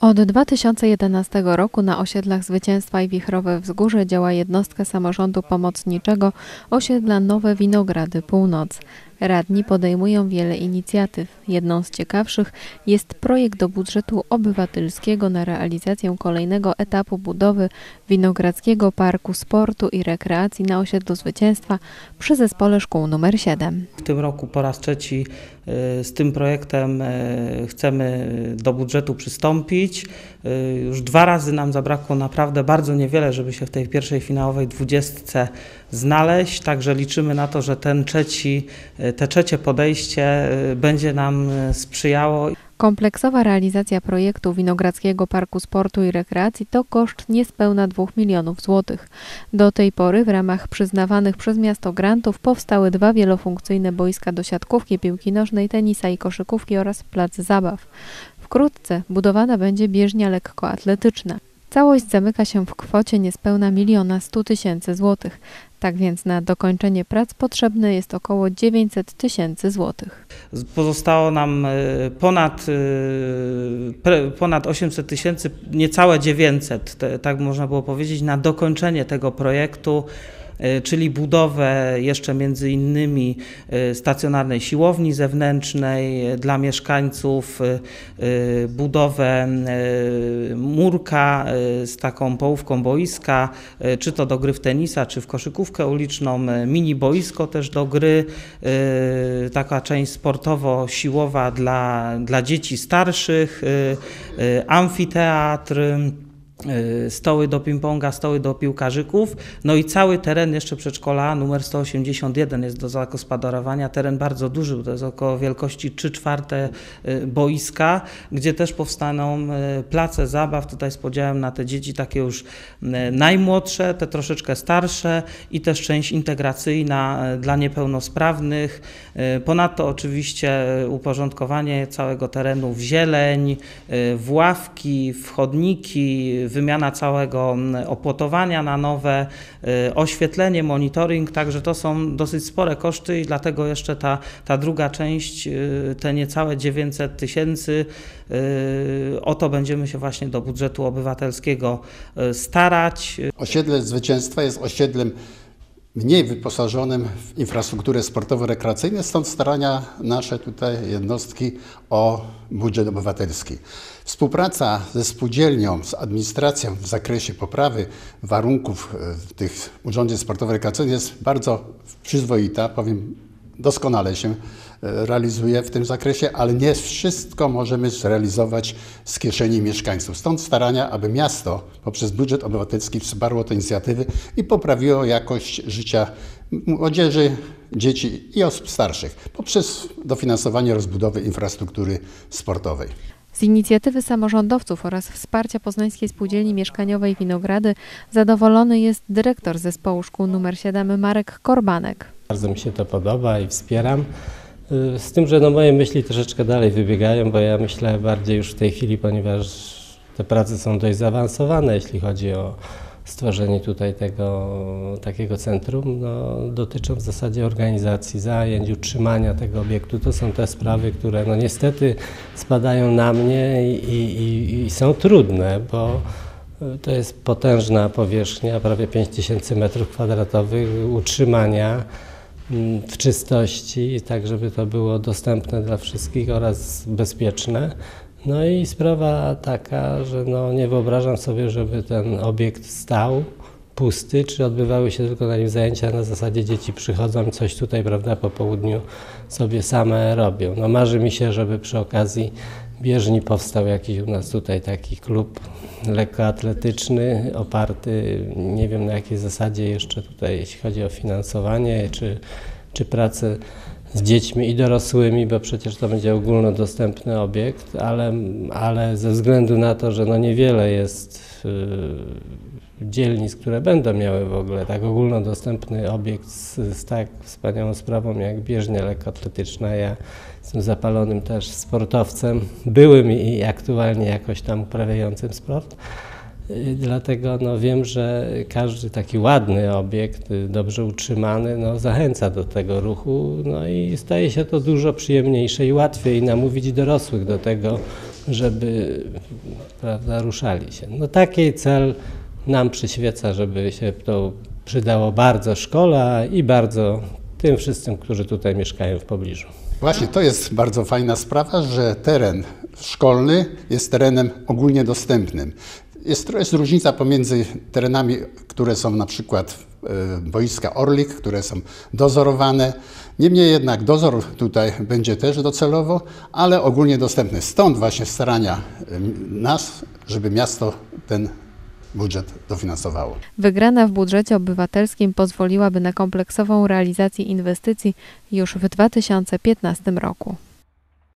Od 2011 roku na osiedlach Zwycięstwa i Wichrowe Wzgórze działa jednostka samorządu pomocniczego osiedla Nowe Winogrady Północ. Radni podejmują wiele inicjatyw. Jedną z ciekawszych jest projekt do budżetu obywatelskiego na realizację kolejnego etapu budowy Winogrodzkiego Parku Sportu i Rekreacji na osiedlu Zwycięstwa przy zespole szkół nr 7. W tym roku po raz trzeci z tym projektem chcemy do budżetu przystąpić. Już 2 razy nam zabrakło naprawdę bardzo niewiele, żeby się w tej pierwszej finałowej 20 znaleźć, także liczymy na to, że te trzecie podejście będzie nam sprzyjało. Kompleksowa realizacja projektu Winogrodzkiego Parku Sportu i Rekreacji to koszt niespełna 2 milionów złotych. Do tej pory w ramach przyznawanych przez miasto grantów powstały 2 wielofunkcyjne boiska do siatkówki, piłki nożnej, tenisa i koszykówki oraz plac zabaw. Wkrótce budowana będzie bieżnia lekkoatletyczna. Całość zamyka się w kwocie niespełna 1 100 000 złotych. Tak więc na dokończenie prac potrzebne jest około 900 000 złotych. Pozostało nam ponad 800 000, niecałe 900, tak można było powiedzieć, na dokończenie tego projektu, czyli budowę jeszcze między innymi stacjonarnej siłowni zewnętrznej dla mieszkańców, budowę murka z taką połówką boiska, czy to do gry w tenisa, czy w koszykówkę uliczną, mini boisko też do gry, taka część sportowo-siłowa dla dzieci starszych, amfiteatr, stoły do ping-ponga, stoły do piłkarzyków, no i cały teren jeszcze przedszkola numer 181 jest do zagospodarowania, teren bardzo duży, to jest około wielkości 3/4 boiska, gdzie też powstaną place zabaw, tutaj z podziałem na te dzieci takie już najmłodsze, te troszeczkę starsze i też część integracyjna dla niepełnosprawnych. Ponadto oczywiście uporządkowanie całego terenu w zieleń, w ławki, w chodniki, wymiana całego opłotowania na nowe, oświetlenie, monitoring, także to są dosyć spore koszty i dlatego jeszcze ta druga część, te niecałe 900 000, o to będziemy się właśnie do budżetu obywatelskiego starać. Osiedle Zwycięstwa jest osiedlem mniej wyposażonym w infrastrukturę sportowo-rekreacyjną, stąd starania nasze tutaj jednostki o budżet obywatelski. Współpraca ze spółdzielnią, z administracją w zakresie poprawy warunków tych urządzeń sportowo-rekreacyjnych jest bardzo przyzwoita, powiem, doskonale się realizuje w tym zakresie, ale nie wszystko możemy zrealizować z kieszeni mieszkańców. Stąd starania, aby miasto poprzez budżet obywatelski wsparło te inicjatywy i poprawiło jakość życia młodzieży, dzieci i osób starszych poprzez dofinansowanie rozbudowy infrastruktury sportowej. Z inicjatywy samorządowców oraz wsparcia Poznańskiej Spółdzielni Mieszkaniowej Winogrady zadowolony jest dyrektor zespołu szkół nr 7 Marek Korbanek. Bardzo mi się to podoba i wspieram. Z tym, że moje myśli troszeczkę dalej wybiegają, bo ja myślę bardziej już w tej chwili, ponieważ te prace są dość zaawansowane, jeśli chodzi o stworzenie tutaj takiego centrum, dotyczą w zasadzie organizacji zajęć, utrzymania tego obiektu. To są te sprawy, które niestety spadają na mnie i są trudne, bo to jest potężna powierzchnia, prawie 5000 m2 utrzymania w czystości, tak żeby to było dostępne dla wszystkich oraz bezpieczne. No i sprawa taka, że nie wyobrażam sobie, żeby ten obiekt stał pusty, czy odbywały się tylko na nim zajęcia na zasadzie dzieci przychodzą i coś tutaj, prawda, po południu sobie same robią. Marzy mi się, żeby przy okazji bieżni powstał jakiś u nas tutaj taki klub lekkoatletyczny, oparty, nie wiem na jakiej zasadzie jeszcze tutaj, jeśli chodzi o finansowanie, czy pracę z dziećmi i dorosłymi, bo przecież to będzie ogólnodostępny obiekt, ale ze względu na to, że niewiele jest dzielnic, które będą miały w ogóle tak ogólnodostępny obiekt z tak wspaniałą sprawą jak bieżnia lekkoatletyczna. Ja jestem zapalonym też sportowcem, byłym i aktualnie jakoś tam uprawiającym sport. Dlatego wiem, że każdy taki ładny obiekt, dobrze utrzymany, zachęca do tego ruchu i staje się to dużo przyjemniejsze i łatwiej namówić dorosłych do tego, żeby, prawda, ruszali się. No taki cel nam przyświeca, żeby się to przydało bardzo szkole i bardzo tym wszystkim, którzy tutaj mieszkają w pobliżu. Właśnie to jest bardzo fajna sprawa, że teren szkolny jest terenem ogólnie dostępnym. Jest różnica pomiędzy terenami, które są na przykład boiska Orlik, które są dozorowane. Niemniej jednak dozór tutaj będzie też docelowo, ale ogólnie dostępny. Stąd właśnie starania nas, żeby miasto ten budżet dofinansowało. Wygrana w budżecie obywatelskim pozwoliłaby na kompleksową realizację inwestycji już w 2015 roku.